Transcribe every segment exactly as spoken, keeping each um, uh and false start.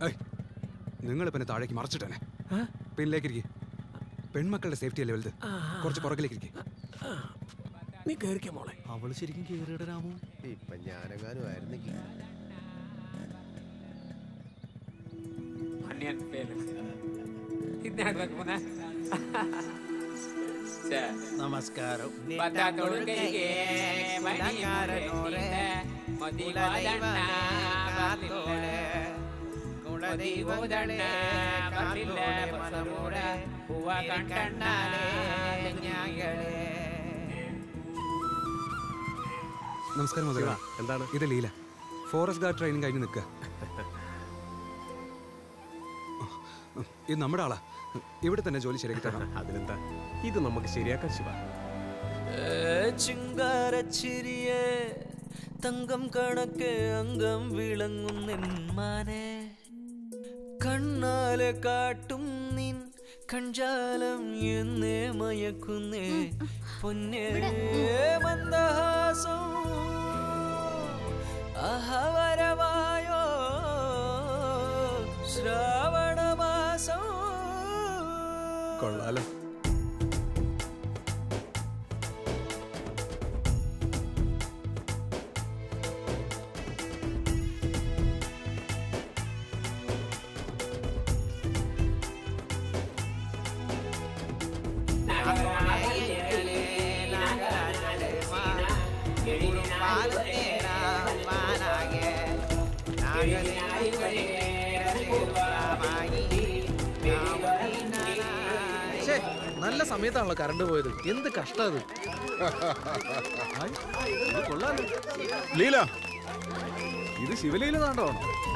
നിങ്ങൾ പിന്നെ താഴേക്ക് മറച്ചിട്ടേ പിന്നിലേക്കിരിക്കും. പെൺമക്കളുടെ സേഫ്റ്റി അല്ലേ വലുത്. കുറച്ച് പുറകിലേക്കിരിക്കും. നീ കേറിക്ക മോളെ. അവള് ശരിക്കും കേറിയുടെ രാമു. ഇപ്പൊ ഞാനെങ്ങാനും ആയിരുന്നെങ്കിൽ. നമസ്കാരം. നമസ്കാരം മുതല. എന്താണ് ഇത് ലീല, ഫോറസ്റ്റ് ഗാർഡ് ട്രെയിനിങ് കഴിഞ്ഞ് നിൽക്കുക. ഇത് നമ്മുടെ ആളാ. ഇവിടെ തന്നെ ജോലി ശരിയാക്കി തരണം. അതിനെന്താ, ഇത് നമുക്ക് ശരിയാക്കാൻ ശിവ. ചിങ്കാരച്ചിരിയെ തങ്കം കണക്കെ അംഗം വിളങ്ങുന്നെന്മാനെ കണ്ണാലെ കാട്ടും നിൻ കഞ്ചാലം എന്നേ മയക്കുന്നേ പൊന്നേ മന്ദഹാസം അഹവരവായോ ശ്രാവണമാസം. കൊള്ളാലോ. നല്ല സമയത്താണല്ലോ കറണ്ട് പോയത്. എന്ത് കഷ്ടം. കൊള്ളാലോ. ലീല, ഇത് ശിവലീല താണ്ടോ?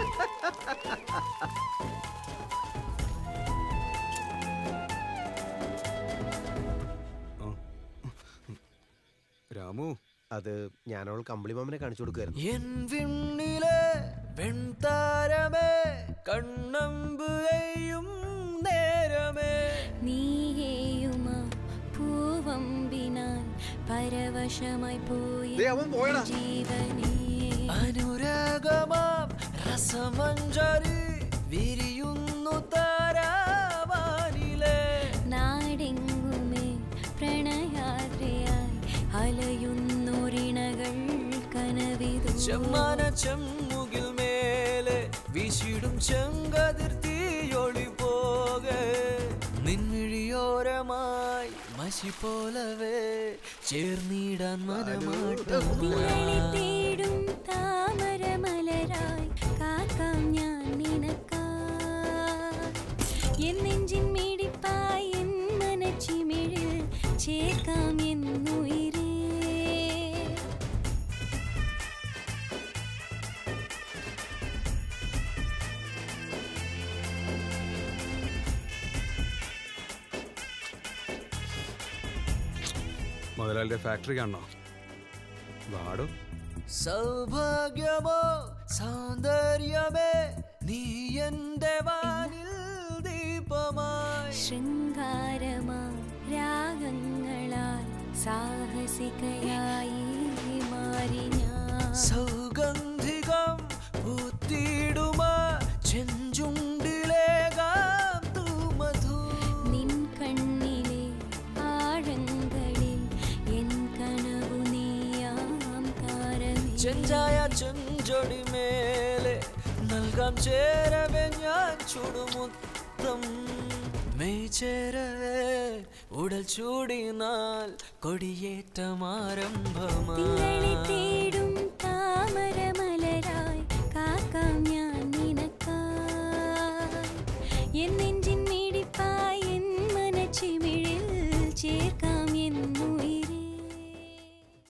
രാമു, അത് ഞാനവൾ കമ്പിളിമാമനെ കാണിച്ചു കൊടുക്കുമായിരുന്നു. എൻ വിണ്ണിലെ വെൺതാരമേ കണ്ണമ്പുകയും നേരമേ നീയേയുമാ പൂവമ്പിനാൽ പരവശമായി പോയി ജീവനേ അനുരാഗമാം രസമഞ്ജരി വിരിയുന്നു താരാവാനിലെ നാടെങ്ങുമേ പ്രണയാദ്രയായി അലയുന്നൊരിണകൾ കനവിതു ചെമ്മാന ചെമ്മുകിൽ മേലെ വീശിടും ചെങ്കതിർ തീയൊളി പോകെ നിൻമിഴിയോരമായി മഷി പോലവേ ചേർന്നിടാൻ മനമാട്ടം തേടും താമരമലരായി കാക്കാം ഞാൻ നിനക്കായി എൻ നെഞ്ചിൻ മിടിപ്പായി എൻ മനച്ചിമിഴിൽ ചേർക്കാം എന്നുയിരേ. മുതലാളിയുടെ ഫാക്ടറി കാണണോ? വാടോ. സൗഭാഗ്യമോ സൗന്ദര്യമേ നീ എന്റെ വാനിൽ ദീപമായി ശൃംഗാരമാ രാഗങ്ങളാൽ സാഹസികയായി മാറി ഞാൻ സൗഗന്ധികം പൂത്തിടുമാ ചെഞ്ചുണ്ടിലേകാം തൂമധു നിൻ കണ്ണിലെ ആഴങ്ങളിൽ എൻ കനവു നീയാം താരമേ ചെഞ്ചായ ചെഞ്ചൊടി മേലെ നൽകാം ചേരവേ ഞാൻ ചുടുമുത്തം മെയ് ചേരവേ ഉടൽ ചൂടിനാൽ കൊടിയേറ്റമാരംഭമായി തേടും താമരമലരായി കാക്കാം ഞാൻ നിനക്കായി എൻ നെഞ്ചിൻ മിടിപ്പായി എൻ മനച്ചിമിഴിൽ ചേർക്കാം